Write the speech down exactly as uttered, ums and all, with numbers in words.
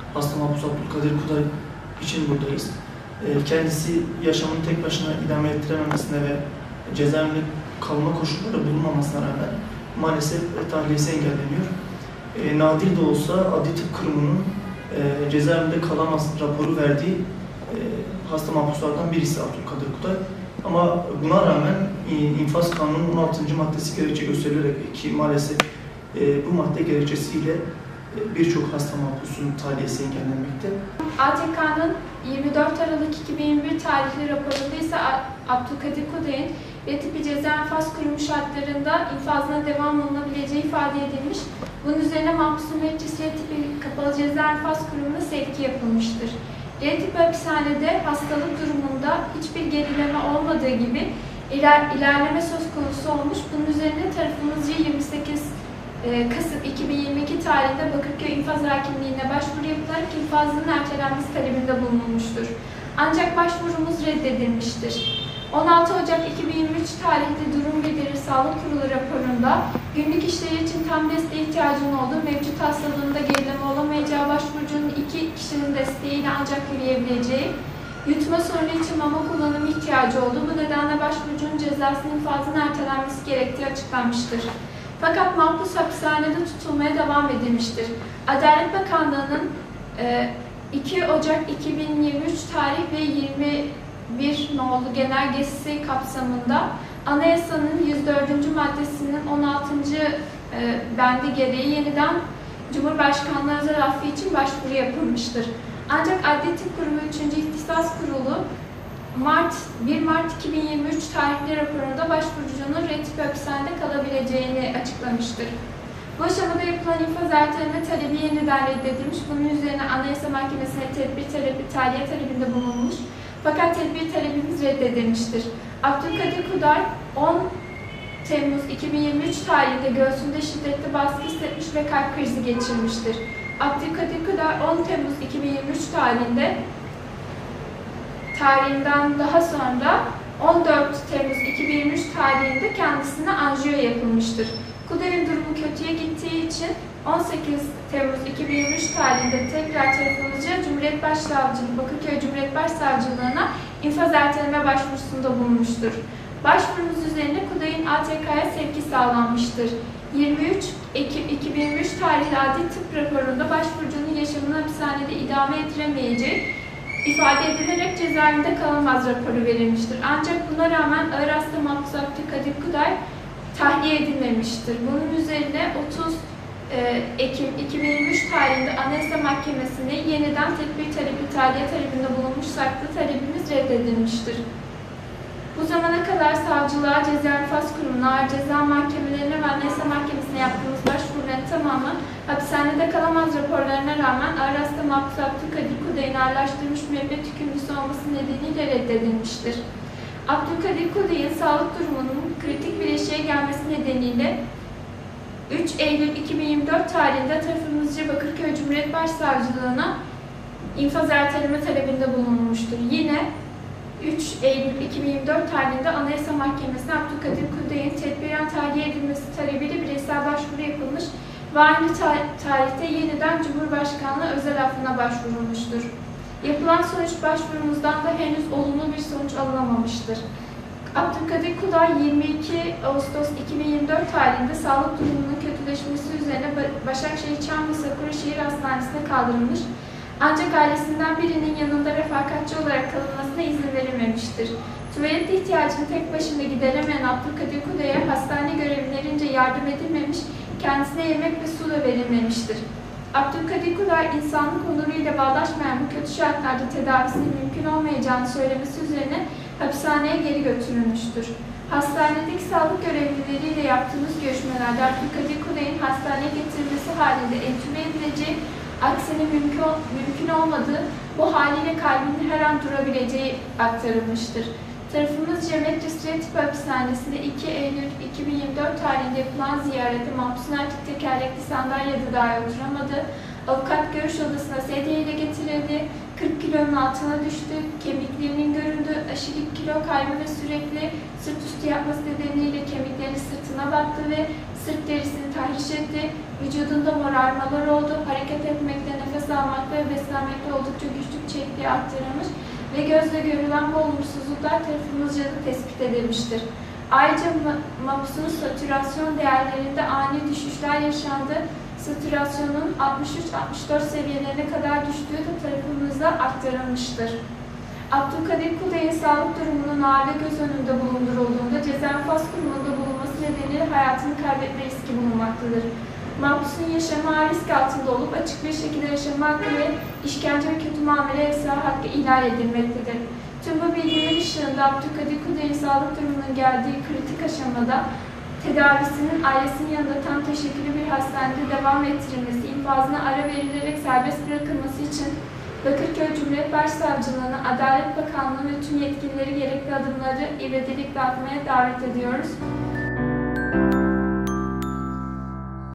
hasta mahpus Abdülkadir Kuday için buradayız. Kendisi yaşamını tek başına idame ettirememesine ve cezaevinde kalma koşulları bulunmamasına rağmen maalesef tahliyesi engelleniyor. E, nadir de olsa Adli Tıp Kurumu'nun e, cezaevinde kalamaz raporu verdiği e, hasta mahpuslardan birisi Abdülkadir Kuday. Ama buna rağmen e, İnfaz Kanunu'nun on altıncı maddesi gerekçe gösterilerek ki maalesef e, bu madde gerekçesiyle e, birçok hasta mahpusun tahliyesi engellenmekte. A T K'nın yirmi dört Aralık iki bin yirmi bir tarihli raporunda ise Abdülkadir Kuday'ın ve tipi ceza infaz kurumu şartlarında infazına devam olunabileceği ifade edilmiş. Bunun üzerine mahpusun müeccisi tipi kapalı ceza infaz kurumuna sevki yapılmıştır. R tipi hapishanede hastalık durumunda hiçbir gerileme olmadığı gibi iler, ilerleme söz konusu olmuş. Bunun üzerine tarafımızca yirmi sekiz Kasım iki bin yirmi iki tarihinde Bakırköy İnfaz Hakimliği'ne başvuru yapılarak infazının ertelenmesi talebinde bulunulmuştur. Ancak başvurumuz reddedilmiştir. on altı Ocak iki bin yirmi üç tarihli durum bildirir Sağlık Kurulu raporunda günlük işleri için tam desteğe ihtiyacının olduğu, mevcut hastalığında gerileme olamayacağı, başvurucunun iki kişinin desteğiyle ancak yürüyebileceği, yutma sorunu için mama kullanımı ihtiyacı olduğu, bu nedenle başvurucunun cezasının infazının ertelenmesi gerektiği açıklanmıştır. Fakat mahpus hapishanede tutulmaya devam edilmiştir. Adalet Bakanlığı'nın iki Ocak iki bin yirmi üç tarih ve yirmi bir nolu genelgesi kapsamında Anayasanın yüz dördüncü maddesinin on altıncı bendi gereği yeniden Cumhurbaşkanlığı özel affı için başvuru yapılmıştır. Ancak Adli Tıp Kurumu üçüncü İhtisas Kurulu Mart, bir Mart iki bin yirmi üç tarihli raporunda başvurucunun R tipi hapishanede kalabileceğini açıklamıştır. Bu aşamada yapılan infaz erteleme talebi yeniden reddedilmiş. Bunun üzerine Anayasa Mahkemesi'ne tedbir talebi, tahliye talebinde bulunmuş. Fakat tedbir talebimiz reddedilmiştir. Abdülkadir Kuday on Temmuz iki bin yirmi üç tarihinde göğsünde şiddetli baskı hissetmiş ve kalp krizi geçirmiştir. Abdülkadir Kuday on Temmuz iki bin yirmi üç tarihinde tarihinden daha sonra on dört Temmuz iki bin yirmi üç tarihinde kendisine anjiyo yapılmıştır. Kuday'ın durumu kötüye gittiği için on sekiz Temmuz iki bin yirmi üç tarihinde tekrar tarafımızca Cumhuriyet Başsavcılığı, Bakırköy Cumhuriyet Başsavcılığına infaz erteleme başvurusunda bulunmuştur. Başvurumuz üzerine Kuday'ın A T K'ya sevki sağlanmıştır. yirmi üç Ekim iki bin yirmi üç tarihli adli tıp raporunda başvurucunun yaşamını hapishanede idame ettiremeyeceği ifade edilerek cezaevinde kalamaz raporu verilmiştir. Ancak buna rağmen ağır hasta mahpus Abdülkadir Kuday tahliye edilmemiştir. Bunun üzerine otuz Ekim iki bin yirmi üç tarihinde Anayasa Mahkemesi'ne yeniden tedbir talebi, tahliye talebinde bulunmuşsak da talebimiz reddedilmiştir. Bu zamana kadar savcılığa, Ceza İnfaz Kurumu'na, Ağır Ceza Mahkemelerine ve Anayasa Mahkemesi'ne yaptığımız başvuruların tamamı hapishanede kalamaz raporlarına rağmen ağır hasta mahpus Abdülkadir Kuday'ın ağırlaştırılmış müebbet hükümlüsü olması nedeniyle reddedilmiştir. Abdülkadir Kuday'ın sağlık durumunun kritik bir eşiğe gelmesi nedeniyle üç Eylül iki bin yirmi dört tarihinde tarafımızca Bakırköy Cumhuriyet Başsavcılığına infaz erteleme talebinde bulunmuştur. Yine üç Eylül iki bin yirmi dört tarihinde Anayasa Mahkemesi'ne Abdülkadir Kuday'ın tedbiren tahliye edilmesi talebiyle bireysel başvuru yapılmış ve aynı tarihte yeniden Cumhurbaşkanlığı özel affına başvurulmuştur. Yapılan sonuç başvurumuzdan da henüz olumlu bir sonuç alınamamıştır. Abdülkadir Kuday yirmi iki Ağustos iki bin yirmi dört tarihinde sağlık durumunun kötüleşmesi üzerine Başakşehir Çam ve Sakura Şehir Hastanesi'ne kaldırılmış. Ancak ailesinden birinin yanında refakatçi olarak kalınmasına izin verilmemiştir. Tuvalet ihtiyacını tek başına gideremeyen Abdülkadir Kuday'a hastane görevlilerince yardım edilmemiş, kendisine yemek ve su da verilmemiştir. Abdülkadir Kuday, insanlık onuruyla bağdaşmayan bu kötü şartlarda tedavisinin mümkün olmayacağını söylemesi üzerine hapishaneye geri götürülmüştür. Hastanedeki sağlık görevlileriyle yaptığımız görüşmelerde Abdülkadir Kuday'ın hastaneye getirilmesi halinde entübe edileceği, aksine mümkün, mümkün olmadığı, bu haliyle kalbinin her an durabileceği aktarılmıştır. Tarafımızca Metris R tipi hapishanesinde iki Eylül iki bin yirmi dört tarihinde yapılan ziyarette mahpusun artık tekerlekli sandalyede dahi oturamadı. Avukat görüş odasına sedye ile getirildi. kırk kilonun altına düştü. Kemiklerinin göründüğü aşırı kilo kaybı ve sürekli sırt üstü yapması nedeniyle kemikleri sırtına battı ve sırt derisini tahriş etti. Vücudunda morarmalar oldu. Hareket etmekte, nefes nefes almakta ve beslenmekte oldukça güçlük çektiği aktarılmış ve gözle görülen bu olumsuzluklar tarafımızca da tespit edilmiştir. Ayrıca MAPUS'un satürasyon değerlerinde ani düşüşler yaşandı. Satürasyonun altmış üç altmış dört seviyelerine kadar düştüğü de tarafımıza aktarılmıştır. Abdülkadir Kuday'ın sağlık durumunun ağırlığı göz önünde bulundurulduğunda cezanfaz kurumunda bulunması nedeniyle hayatını kaybetme riski bulunmaktadır. Mahpus'un yaşamı ağır risk altında olup açık bir şekilde yaşama hakkı ve işkence ve kötü muamele yasağı hakkı ihlal edilmektedir. Tüm bu bilgiler ışığında Abdülkadir Kuday'ın sağlık durumunun geldiği kritik aşamada tedavisinin ailesinin yanında tam teşekküllü bir hastanede devam ettirilmesi, infazına ara verilerek serbest bırakılması için Bakırköy Cumhuriyet Başsavcılığı'nı, Adalet Bakanlığı ve tüm yetkilileri gerekli adımları ivedilikle atmaya davet ediyoruz.